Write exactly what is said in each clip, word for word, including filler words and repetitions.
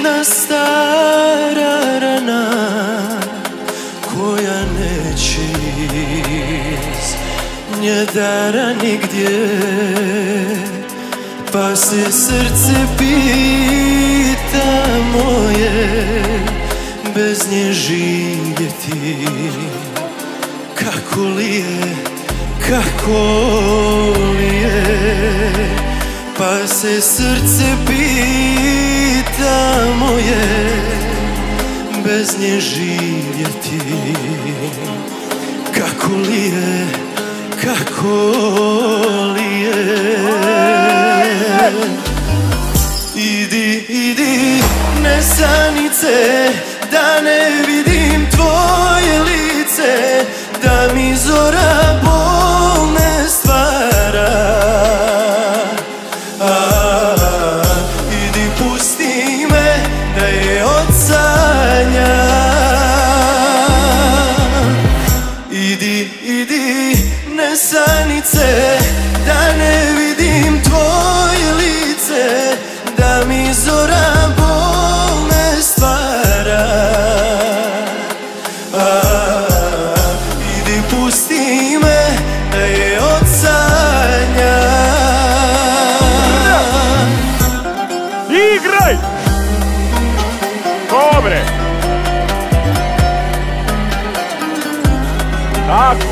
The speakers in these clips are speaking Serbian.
jedna stara rana koja neće iz nje dara nigdje, pa se srce pita moje bez nje živjeti. Kako li je, kako li je, pa se srce pita moje bez nje živjeti. Kako li je, kako li je. Idi, idi, nesanice, da ne vidim tvoje lice, da mi zora bolne stvara. A, idi, pusti me da je odsanja. Idi, idi, nesanice, da ne vidim tvoje lice, da mi zora bolne stvara. A, idi, pusti me da je odsanja. Igraj! Dobre! Tako!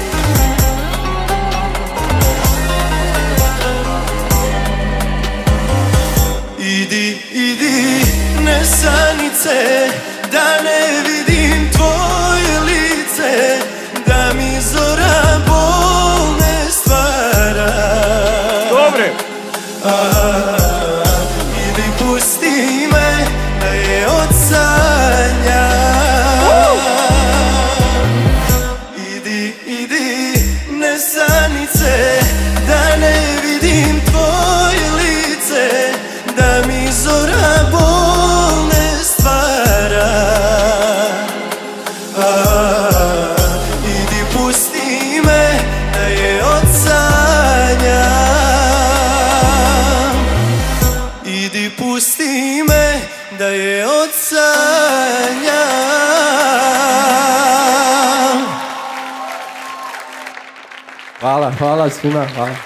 Idi, idi, nesanice, da ne vidim tvoje lice, da mi zora bolne stvara. Dobre! A, idi, pusti me da je odsanja. Idi, idi, nesanice, da ne vidim tvoje lice, da mi zora bolne stvara. A, idi, pusti me da je odsanja. Idi, pusti me da je odsanja. Hvala, hvala svima, hvala.